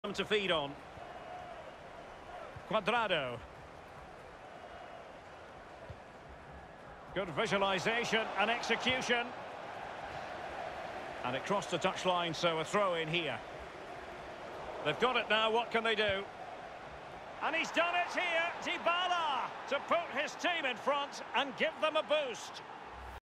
To feed on. Cuadrado. Good visualisation and execution. And it crossed the touchline, so a throw in here. They've got it now, what can they do? And he's done it here, Dybala, to put his team in front and give them a boost.